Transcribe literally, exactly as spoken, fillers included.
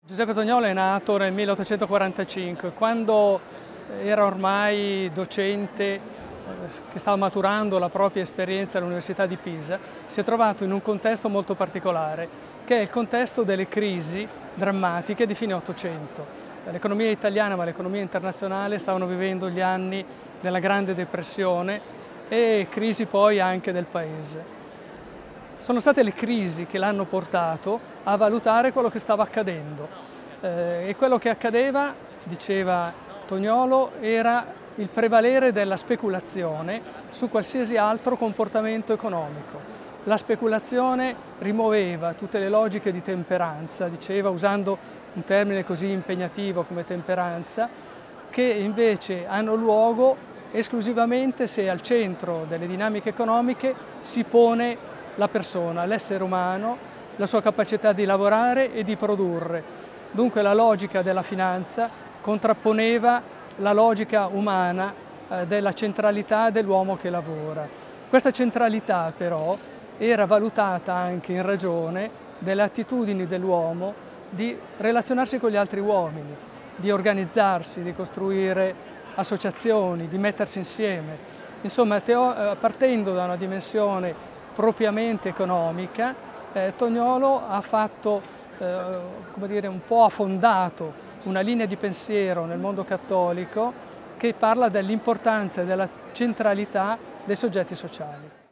Giuseppe Tognolo è nato nel milleottocentoquarantacinque, quando era ormai docente eh, che stava maturando la propria esperienza all'Università di Pisa, si è trovato in un contesto molto particolare, che è il contesto delle crisi drammatiche di fine Ottocento. L'economia italiana, ma l'economia internazionale, stavano vivendo gli anni della Grande Depressione e crisi poi anche del Paese. Sono state le crisi che l'hanno portato a valutare quello che stava accadendo eh, e quello che accadeva, diceva Tognolo, era il prevalere della speculazione su qualsiasi altro comportamento economico. La speculazione rimuoveva tutte le logiche di temperanza, diceva, usando un termine così impegnativo come temperanza, che invece hanno luogo esclusivamente se al centro delle dinamiche economiche si pone la persona, l'essere umano, la sua capacità di lavorare e di produrre. Dunque la logica della finanza contrapponeva la logica umana eh, della centralità dell'uomo che lavora. Questa centralità però era valutata anche in ragione delle attitudini dell'uomo di relazionarsi con gli altri uomini, di organizzarsi, di costruire associazioni, di mettersi insieme. Insomma, partendo da una dimensione propriamente economica, eh, Tognolo ha fatto, eh, come dire, un po' affondato una linea di pensiero nel mondo cattolico che parla dell'importanza e della centralità dei soggetti sociali.